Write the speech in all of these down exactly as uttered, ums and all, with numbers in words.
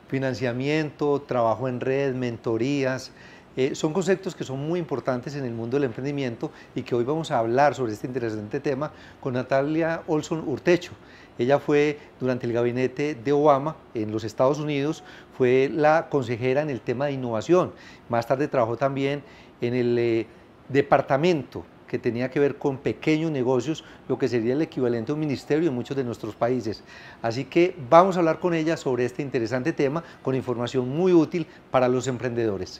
Financiamiento, trabajo en red, mentorías, eh, son conceptos que son muy importantes en el mundo del emprendimiento y que hoy vamos a hablar sobre este interesante tema con Natalia Olson Urtecho. Ella fue durante el gabinete de Obama en los Estados Unidos, fue la consejera en el tema de innovación. Más tarde trabajó también en el eh, departamento que tenía que ver con pequeños negocios, lo que sería el equivalente a un ministerio en muchos de nuestros países. Así que vamos a hablar con ella sobre este interesante tema, con información muy útil para los emprendedores.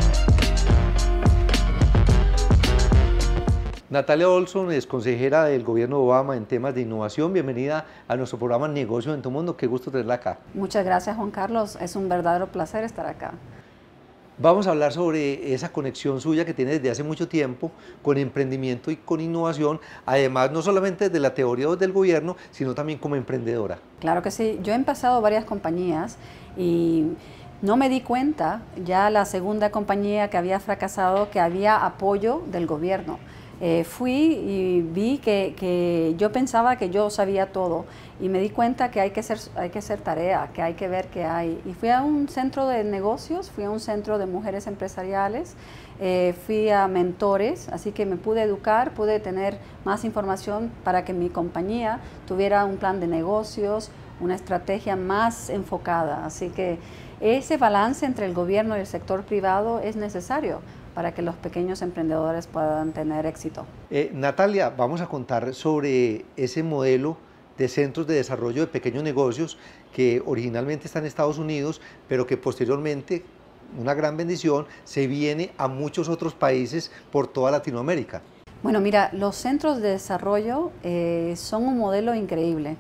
Natalia Olson es consejera del gobierno de Obama en temas de innovación. Bienvenida a nuestro programa Negocio en tu Mundo. Qué gusto tenerla acá. Muchas gracias, Juan Carlos. Es un verdadero placer estar acá. Vamos a hablar sobre esa conexión suya que tiene desde hace mucho tiempo con emprendimiento y con innovación, además no solamente desde la teoría del gobierno, sino también como emprendedora. Claro que sí. Yo he empezado varias compañías y no me di cuenta, ya la segunda compañía que había fracasado, que había apoyo del gobierno. Eh, fui y vi que, que yo pensaba que yo sabía todo y me di cuenta que hay que hacer, hay que hacer tarea, que hay que ver qué hay. Y fui a un centro de negocios, fui a un centro de mujeres empresariales, eh, fui a mentores, así que me pude educar, pude tener más información para que mi compañía tuviera un plan de negocios, una estrategia más enfocada. Así que ese balance entre el gobierno y el sector privado es necesario para que los pequeños emprendedores puedan tener éxito. Eh, Natalia, vamos a contar sobre ese modelo de centros de desarrollo de pequeños negocios que originalmente está en Estados Unidos, pero que posteriormente, una gran bendición, se viene a muchos otros países por toda Latinoamérica. Bueno, mira, los centros de desarrollo eh, son un modelo increíble,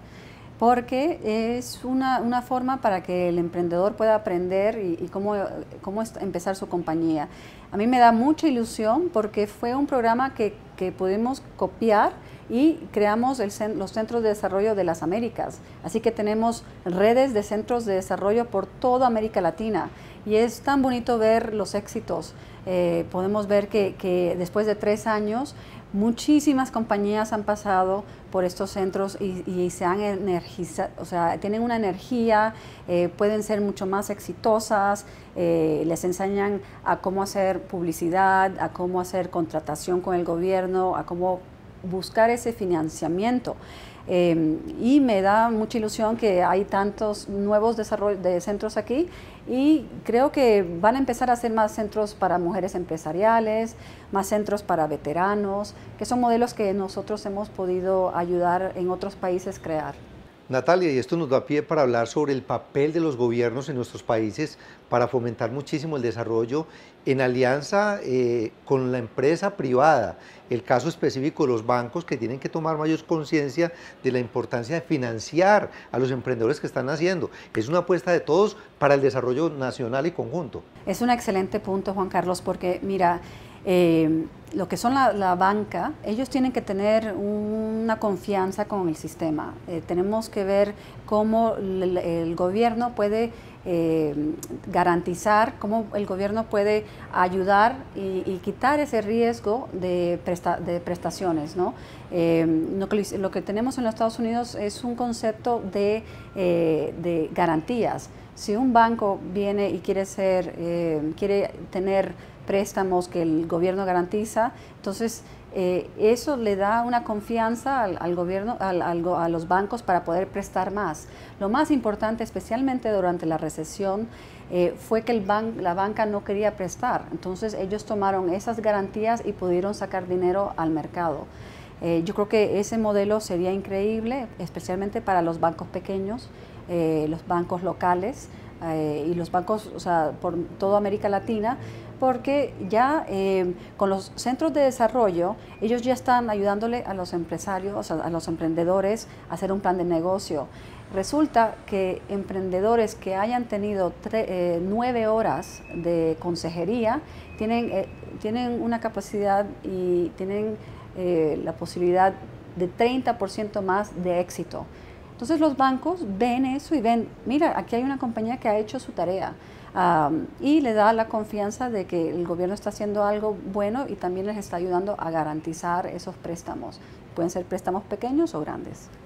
porque es una, una forma para que el emprendedor pueda aprender y, y cómo, cómo empezar su compañía. A mí me da mucha ilusión porque fue un programa que, que pudimos copiar y creamos el, los centros de desarrollo de las Américas. Así que tenemos redes de centros de desarrollo por toda América Latina y es tan bonito ver los éxitos. Eh, podemos ver que, que después de tres años muchísimas compañías han pasado por estos centros y, y se han energizado, o sea, tienen una energía, eh, pueden ser mucho más exitosas, eh, les enseñan a cómo hacer publicidad, a cómo hacer contratación con el gobierno, a cómo buscar ese financiamiento. Eh, y me da mucha ilusión que hay tantos nuevos desarrollos de centros aquí y creo que van a empezar a hacer más centros para mujeres empresariales, más centros para veteranos, que son modelos que nosotros hemos podido ayudar en otros países a crear. Natalia, y esto nos da pie para hablar sobre el papel de los gobiernos en nuestros países para fomentar muchísimo el desarrollo en alianza eh, con la empresa privada. El caso específico de los bancos que tienen que tomar mayor conciencia de la importancia de financiar a los emprendedores que están haciendo. Es una apuesta de todos para el desarrollo nacional y conjunto. Es un excelente punto, Juan Carlos, porque mira, Eh, lo que son la, la banca, ellos tienen que tener una confianza con el sistema. Eh, tenemos que ver cómo el, el gobierno puede eh, garantizar, cómo el gobierno puede ayudar y, y quitar ese riesgo de, presta, de prestaciones, ¿no? Eh, lo, que, lo que tenemos en los Estados Unidos es un concepto de, eh, de garantías. Si un banco viene y quiere, ser, eh, quiere tener préstamos que el gobierno garantiza, entonces eh, eso le da una confianza al, al gobierno, al, al, a los bancos para poder prestar más. Lo más importante, especialmente durante la recesión, eh, fue que el ban la banca no quería prestar, entonces ellos tomaron esas garantías y pudieron sacar dinero al mercado. Eh, yo creo que ese modelo sería increíble, especialmente para los bancos pequeños, eh, los bancos locales eh, y los bancos, o sea, por toda América Latina, porque ya eh, con los centros de desarrollo, ellos ya están ayudándole a los empresarios, o sea, a los emprendedores a hacer un plan de negocio. Resulta que emprendedores que hayan tenido eh, nueve horas de consejería tienen, eh, tienen una capacidad y tienen eh, la posibilidad de treinta por ciento más de éxito. Entonces los bancos ven eso y ven, mira, aquí hay una compañía que ha hecho su tarea. Um, y le da la confianza de que el gobierno está haciendo algo bueno y también les está ayudando a garantizar esos préstamos. Pueden ser préstamos pequeños o grandes.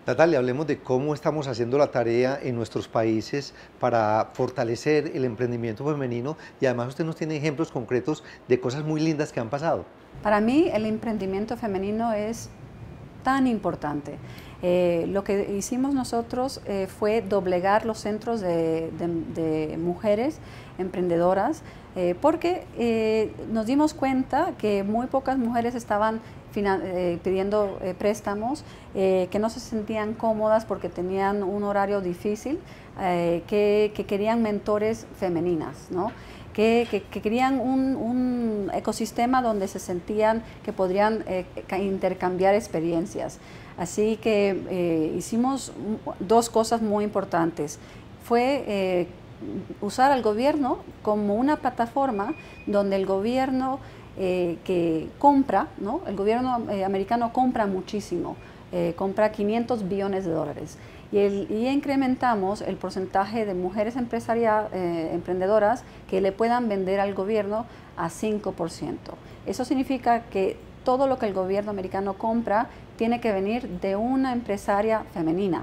Natalia, hablemos de cómo estamos haciendo la tarea en nuestros países para fortalecer el emprendimiento femenino y además usted nos tiene ejemplos concretos de cosas muy lindas que han pasado. Para mí el emprendimiento femenino es tan importante. Eh, lo que hicimos nosotros eh, fue doblegar los centros de, de, de mujeres emprendedoras eh, porque eh, nos dimos cuenta que muy pocas mujeres estaban eh, pidiendo eh, préstamos, eh, que no se sentían cómodas porque tenían un horario difícil, eh, que, que querían mentores femeninas, ¿no? Que, que, que querían un, un ecosistema donde se sentían que podrían eh, intercambiar experiencias. Así que eh, hicimos dos cosas muy importantes. Fue eh, usar al gobierno como una plataforma donde el gobierno eh, que compra, ¿no? El gobierno eh, americano compra muchísimo, eh, compra quinientos billones de dólares. Y, el, y incrementamos el porcentaje de mujeres empresarias, eh, emprendedoras que le puedan vender al gobierno a cinco por ciento. Eso significa que todo lo que el gobierno americano compra tiene que venir de una empresaria femenina.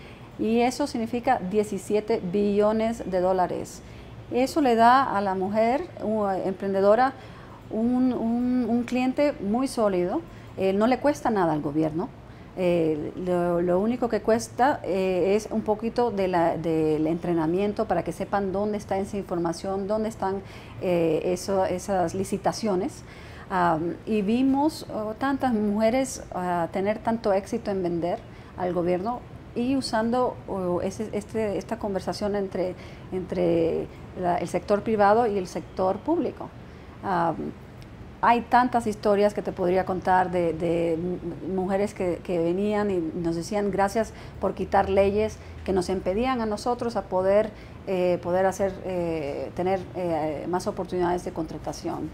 Y eso significa diecisiete billones de dólares. Eso le da a la mujer uh, emprendedora un, un, un cliente muy sólido, eh, no le cuesta nada al gobierno. Eh, lo, lo único que cuesta eh, es un poquito de la, del entrenamiento para que sepan dónde está esa información, dónde están eh, eso, esas licitaciones. Um, y vimos oh, tantas mujeres uh, tener tanto éxito en vender al gobierno y usando oh, ese, este, esta conversación entre, entre la, el sector privado y el sector público. Um, Hay tantas historias que te podría contar de, de mujeres que, que venían y nos decían gracias por quitar leyes que nos impedían a nosotros a poder, eh, poder hacer, eh, tener eh, más oportunidades de contratación.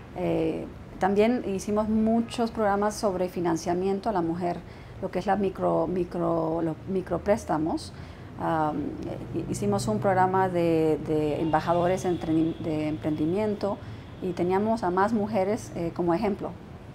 Eh, también hicimos muchos programas sobre financiamiento a la mujer, lo que es la micro, micro, los micropréstamos. Um, hicimos un programa de, de embajadores de emprendimiento, y teníamos a más mujeres eh, como ejemplo.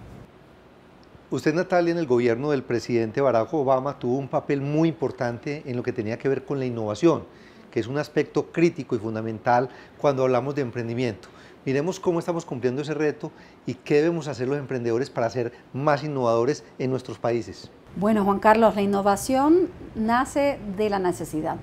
Usted, Natalia, en el gobierno del presidente Barack Obama tuvo un papel muy importante en lo que tenía que ver con la innovación, que es un aspecto crítico y fundamental cuando hablamos de emprendimiento. Miremos cómo estamos cumpliendo ese reto y qué debemos hacer los emprendedores para ser más innovadores en nuestros países. Bueno, Juan Carlos, la innovación nace de la necesidad.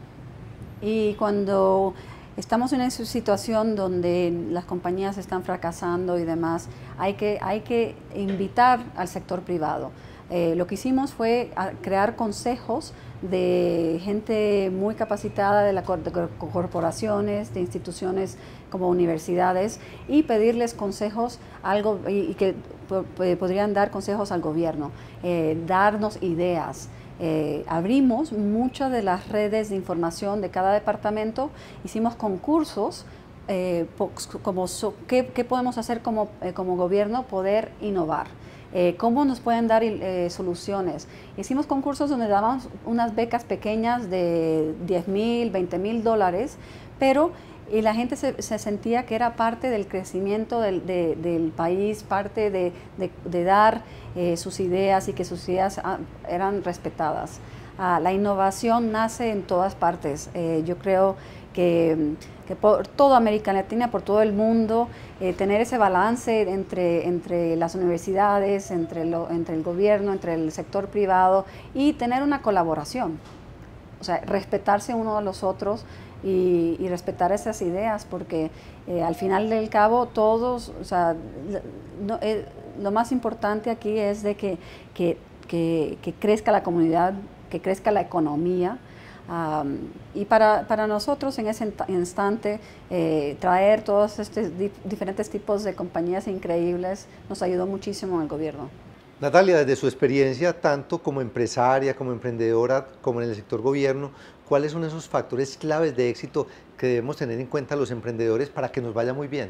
Y cuando estamos en una situación donde las compañías están fracasando y demás, hay que, hay que invitar al sector privado. Eh, lo que hicimos fue crear consejos de gente muy capacitada de las corporaciones, de instituciones como universidades y pedirles consejos algo, y, y que podrían dar consejos al gobierno, eh, darnos ideas. Eh, abrimos muchas de las redes de información de cada departamento, hicimos concursos, eh, como so, ¿qué, qué podemos hacer como, eh, como gobierno, poder innovar, eh, cómo nos pueden dar eh, soluciones. Hicimos concursos donde dábamos unas becas pequeñas de diez mil, veinte mil dólares, pero y la gente se, se sentía que era parte del crecimiento del, de, del país, parte de, de, de dar eh, sus ideas y que sus ideas ah, eran respetadas. Ah, la innovación nace en todas partes. Eh, yo creo que, que por toda América Latina, por todo el mundo, eh, tener ese balance entre, entre las universidades, entre, lo, entre el gobierno, entre el sector privado y tener una colaboración. O sea, respetarse uno a los otros y, y respetar esas ideas, porque eh, al final del cabo todos, o sea, no, eh, lo más importante aquí es de que, que, que, que crezca la comunidad, que crezca la economía, um, y para, para nosotros en ese instante eh, traer todos estos di diferentes tipos de compañías increíbles nos ayudó muchísimo en el gobierno. Natalia, desde su experiencia, tanto como empresaria, como emprendedora, como en el sector gobierno, ¿cuáles son esos factores claves de éxito que debemos tener en cuenta los emprendedores para que nos vaya muy bien?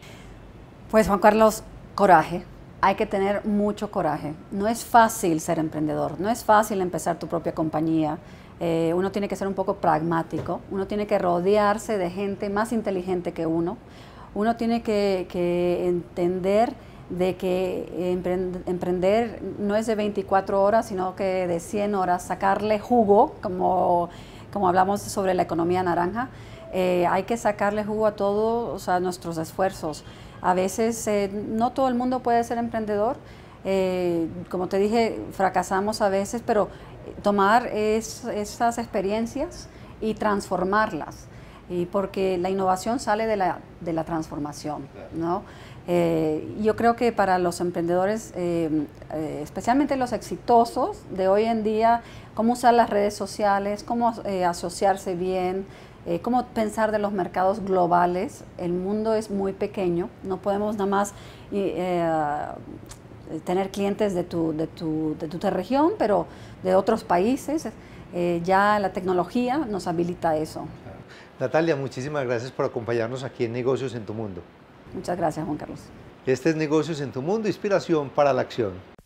Pues, Juan Carlos, coraje. Hay que tener mucho coraje. No es fácil ser emprendedor, no es fácil empezar tu propia compañía. Eh, uno tiene que ser un poco pragmático, uno tiene que rodearse de gente más inteligente que uno, uno tiene que, que entender de que emprender no es de veinticuatro horas, sino que de cien horas, sacarle jugo, como, como hablamos sobre la economía naranja. Eh, hay que sacarle jugo a todos, o sea, nuestros esfuerzos. A veces eh, no todo el mundo puede ser emprendedor. Eh, como te dije, fracasamos a veces, pero tomar es, esas experiencias y transformarlas, y porque la innovación sale de la, de la transformación, ¿no? Eh, yo creo que para los emprendedores, eh, eh, especialmente los exitosos de hoy en día, cómo usar las redes sociales, cómo eh, asociarse bien, eh, cómo pensar de los mercados globales. El mundo es muy pequeño, no podemos nada más eh, tener clientes de tu, de, tu, de tu región, pero de otros países. Eh, ya la tecnología nos habilita eso. Natalia, muchísimas gracias por acompañarnos aquí en Negocios en tu Mundo. Muchas gracias, Juan Carlos. Este es Negocios en tu Mundo, inspiración para la acción.